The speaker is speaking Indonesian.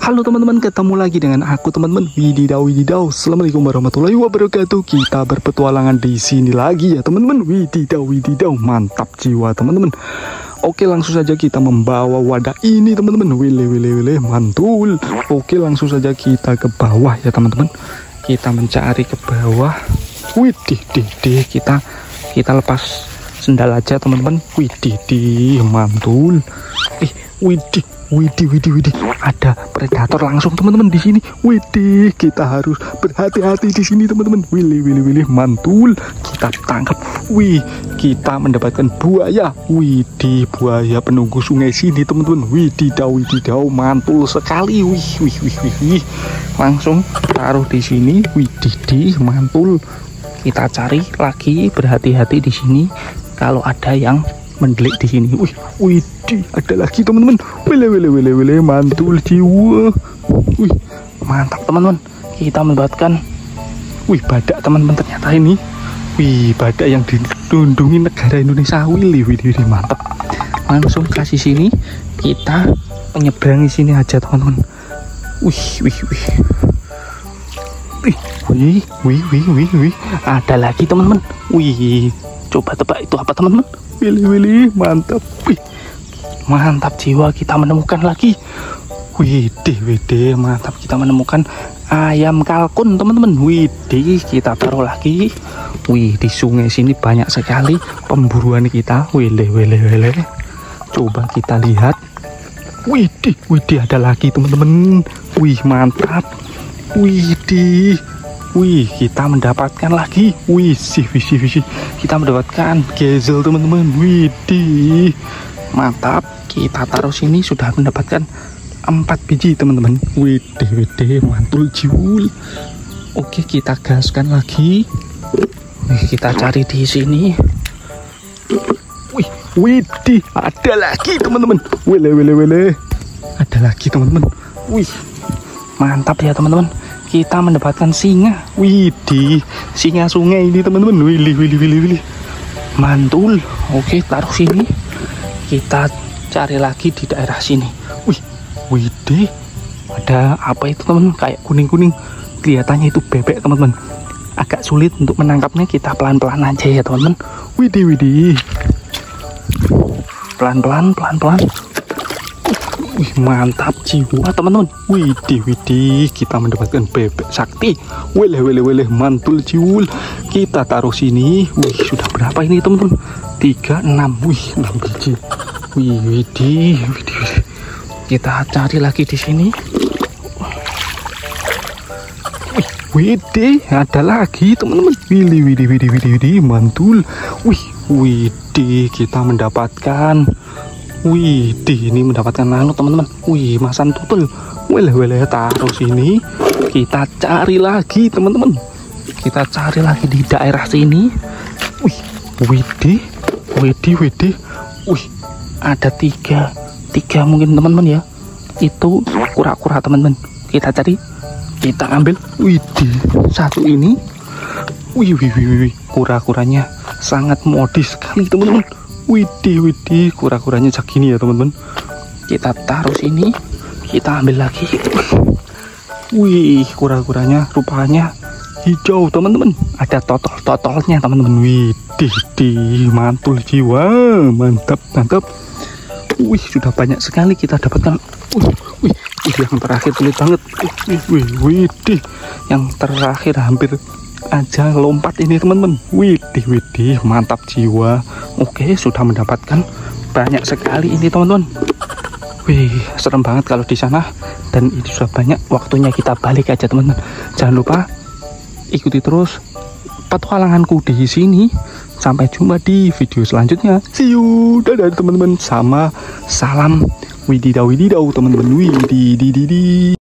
Halo teman-teman, ketemu lagi dengan aku teman-teman Wididau. Assalamualaikum warahmatullahi wabarakatuh. Kita berpetualangan di sini lagi ya teman-teman. Wididau, mantap jiwa teman-teman. Oke, langsung saja kita membawa wadah ini teman-teman. Wile, mantul. Oke, langsung saja kita ke bawah ya teman-teman. Kita mencari ke bawah. Widih, kita lepas sendal aja teman-teman. Widih, mantul. Widih, ada predator langsung teman-teman di sini. Widih, kita harus berhati-hati di sini teman-teman. Wilih, mantul. Kita tangkap. Wih, kita mendapatkan buaya. Widih, buaya penunggu sungai sini teman-teman. Wididau, mantul sekali. Wih. Langsung taruh di sini. Widih, mantul. Kita cari lagi, berhati-hati di sini. Kalau ada yang mendelik di sini. Widih, ada lagi teman-teman. Wile, mantul jiwa. Wih, mantap teman-teman. Kita mendapatkan badak teman-teman ternyata ini. Badak yang dilindungi negara Indonesia. Widih, mantap. Langsung kasih sini. Kita menyeberangi sini aja teman-teman. Wih. Ada lagi teman-teman. Coba tebak itu apa teman-teman? Wilih, mantap. Mantap jiwa, kita menemukan lagi. Widih, mantap, kita menemukan ayam kalkun teman-teman. Widih, kita taruh lagi. Di sungai sini banyak sekali pemburuan kita. Wilih. Coba kita lihat. Widih, ada lagi teman-teman. Mantap. Kita mendapatkan lagi. Sih. Kita mendapatkan gezel teman-teman. Widih, mantap. Kita taruh sini, sudah mendapatkan 4 biji teman-teman. Widih, mantul jiwul. Oke, kita gaskan lagi. Kita cari di sini. Widih, ada lagi teman-teman. Wile. Ada lagi teman-teman. Mantap ya teman-teman. Kita mendapatkan singa. Widih, singa sungai ini teman-teman. Wilih. Mantul. Oke, taruh sini. Kita cari lagi di daerah sini. Widih, ada apa itu teman-teman? Kayak kuning-kuning. Kelihatannya itu bebek teman-teman. Agak sulit untuk menangkapnya. Kita pelan-pelan aja ya teman-teman. Widih. Pelan-pelan. Mantap jiwa teman-teman. Widih, kita mendapatkan bebek sakti. Wile, mantul jiwul. Kita taruh sini. Sudah berapa ini teman-teman? 3, 6. 6 biji. Widih. Kita cari lagi di sini. Widih, ada lagi teman-teman. Widih, mantul. Widih, kita mendapatkan. Ini mendapatkan nano teman-teman. Masan tutul. Wile, taruh sini. Kita cari lagi teman-teman. Kita cari lagi di daerah sini. Widih. Ada tiga mungkin teman-teman ya. Itu kura-kura teman-teman. Kita cari. Kita ambil. Satu ini. Kura-kuranya sangat modis sekali teman-teman. Widih, kura-kuranya segini ya teman-teman. Kita taruh sini. Kita ambil lagi. Kura-kuranya rupanya hijau teman-teman. Ada totol-totolnya teman-teman. Widih, mantul jiwa. Mantap. Sudah banyak sekali kita dapatkan. Yang terakhir sulit banget. Widih, yang terakhir hampir aja lompat ini teman-teman. Widih, mantap jiwa. Oke, sudah mendapatkan banyak sekali ini teman-teman. Serem banget kalau di sana. Dan itu sudah banyak. Waktunya kita balik aja teman-teman. Jangan lupa ikuti terus petualanganku di sini. Sampai jumpa di video selanjutnya. See you. Dadah teman-teman. Sama salam Wididau teman-teman. Widididi.